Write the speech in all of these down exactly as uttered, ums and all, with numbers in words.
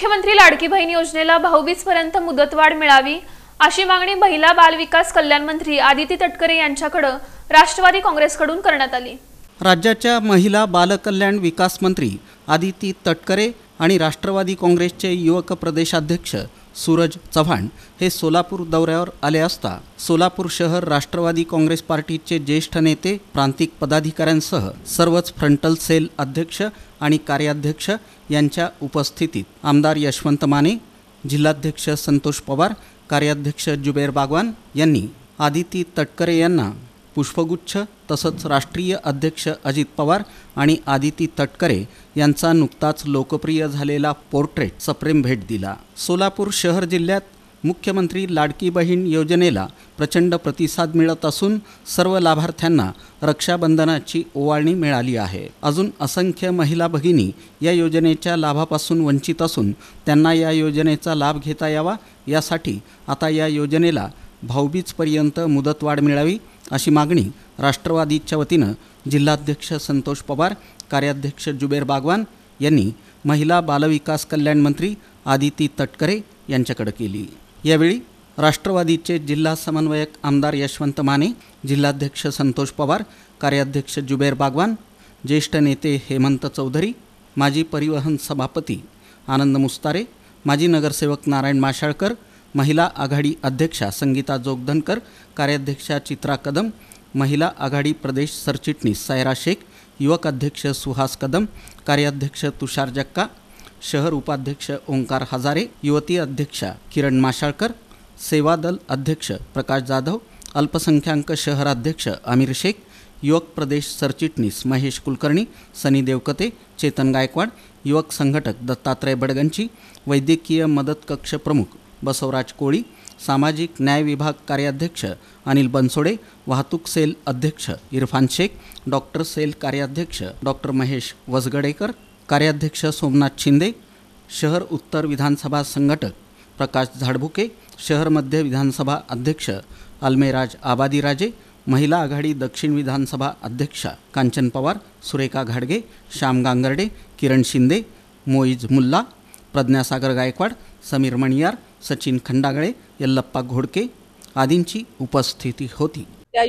मुख्यमंत्री लाडकी बहीण योजनेला भाऊबीज पर्यंत मुदतवाढ मिळावी अशी मागणी महिला बाल विकास कल्याण मंत्री आदिती तटकरे यांच्याकडे राष्ट्रवादी काँग्रेसकडून करण्यात आली। राज्याच्या महिला बाल कल्याण विकास मंत्री आदिती तटकरे आणि राष्ट्रवादी काँग्रेसचे युवक प्रदेशाध्यक्ष सूरज चव्हाण हे सोलापूर दौऱ्यावर आले असता सोलापूर शहर राष्ट्रवादी काँग्रेस पार्टीचे ज्येष्ठ नेते प्रांतिक पदाधिकाऱ्यांसह सर्वच फ्रंटल सेल अध्यक्ष आणि कार्याध्यक्ष यांच्या उपस्थितीत आमदार यशवंत माने, जिल्हाध्यक्ष संतोष पवार, कार्याध्यक्ष जुबेर बागवान यांनी आदिती तटकरे यांना पुष्पगुच्छ तसंच राष्ट्रीय अध्यक्ष अजित पवार आणि आदिती तटकरे यांचा नुकताच लोकप्रिय झालेला पोर्ट्रेट सप्रेम भेट दिला। सोलापूर शहर जिल्ह्यात मुख्यमंत्री लाडकी बहीण योजनेला प्रचंड प्रतिसाद मिळत असून सर्व लाभार्थ्यांना रक्षाबंधनाची ओवाळणी मिळाली आहे। अजून असंख्य महिला भगिनी या योजनेच्या लाभापासून वंचित असून त्यांना या योजनेचा लाभ घेता यावा यासाठी आता या योजनेला भाऊबीजपर्यंत मुदतवाढ मिळावी अशी मागणी राष्ट्रवादीच्या वतीनं जिल्हाध्यक्ष संतोष पवार, कार्याध्यक्ष जुबेर बागवान यांनी महिला बालविकास कल्याण मंत्री आदिती तटकरे यांच्याकडे केली। यावेळी राष्ट्रवादीचे जिल्हा समन्वयक आमदार यशवंत माने, जिल्हाध्यक्ष संतोष पवार, कार्याध्यक्ष जुबेर बागवान, ज्येष्ठ नेते हेमंत चौधरी, माजी परिवहन सभापती आनंद मुस्तारे, माजी नगरसेवक नारायण माशाळकर, महिला आघाडी अध्यक्षा संगीता जोगदनकर, कार्याध्यक्षा चित्रा कदम, महिला आघाडी प्रदेश सरचिटणीस सायरा शेख, युवक अध्यक्ष सुहास कदम, कार्याध्यक्ष तुषार जक्का, शहर उपाध्यक्ष ओंकार हजारे, युवती अध्यक्षा किरण माशाळकर, सेवा दल अध्यक्ष प्रकाश जाधव, अल्पसंख्याक शहराध्यक्ष आमिर शेख, युवक प्रदेश सरचिटणीस महेश कुलकर्णी, सनी देवकते, चेतन गायकवाड, युवक संघटक दत्तात्रय बडगंची, वैद्यकीय मदत कक्ष प्रमुख बसवराज कोळी, सामाजिक न्याय विभाग कार्याध्यक्ष अनिल बनसोडे, वाहतूक सेल अध्यक्ष इरफान शेख, डॉक्टर सेल कार्याध्यक्ष डॉक्टर महेश वसगडेकर, कार्याध्यक्ष सोमनाथ शिंदे, शहर उत्तर विधानसभा संघटक प्रकाश झाडबुके, शहर मध्य विधानसभा अध्यक्ष अल्मेराज आबादीराजे, महिला आघाडी दक्षिण विधानसभा अध्यक्षा कांचन पवार, सुरेखा घाडगे, श्याम गांगर्डे, किरण शिंदे, मोईज मुल्ला, प्रज्ञासागर गायकवाड, समीर मणियार, सचिन खंडागळे, यल्लप्पा घोडके आदींची उपस्थिती होती। त्या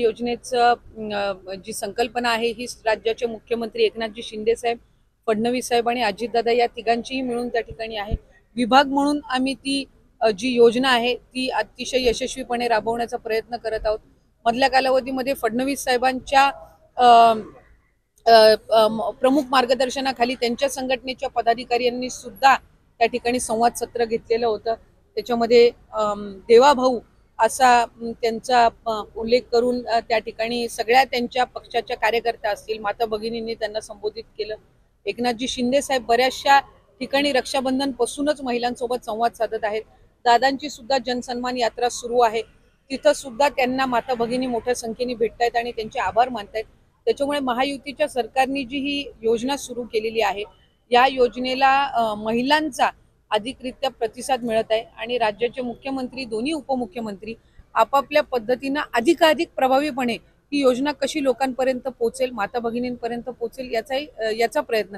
योजनेचं जी संकल्पना आहे ही राज्याचे मुख्यमंत्री एकनाथजी शिंदे साहेब, फडणवीस साहेब आणि अजितदादा या तिघांचीही मिळून त्या ठिकाणी आहे। विभाग म्हणून आम्ही ती जी योजना आहे ती अतिशय यशस्वीपणे राबवण्याचा प्रयत्न करत आहोत। मधल्या कालावधीमध्ये फडणवीस साहेबांच्या प्रमुख मार्गदर्शनाखाली त्यांच्या संघटनेच्या पदाधिकाऱ्यांनी सुद्धा त्या ठिकाणी संवाद सत्र घेतलेलं होतं। त्याच्यामध्ये देवाभाऊ असा त्यांचा उल्लेख करून त्या ठिकाणी सगळ्या त्यांच्या पक्षाच्या कार्यकर्त्या असतील, माता भगिनींनी त्यांना संबोधित केलं। एकनाथजी शिंदे साहेब बऱ्याचशा ठिकाणी रक्षाबंधन पासूनच महिलांसोबत संवाद साधत आहेत। दादांची सुद्धा जनसन्मान यात्रा सुरू आहे, तिथं सुद्धा त्यांना माता भगिनी मोठ्या संख्येने भेटतायत आणि त्यांचे आभार मानतायत। त्याच्यामुळे महायुतीच्या सरकारने जी ही योजना सुरू केलेली आहे या योजनेला महिलांचा अधिकरित्या प्रतिसाद मिळत आहे आणि राज्याचे मुख्यमंत्री, दोन्ही उपमुख्यमंत्री आपापल्या पद्धतीने अधिकाधिक प्रभावीपणे ही योजना कशी लोकांपर्यंत पोहोचेल, माता भगिनींपर्यंत पोहोचेल याचाही याचा प्रयत्न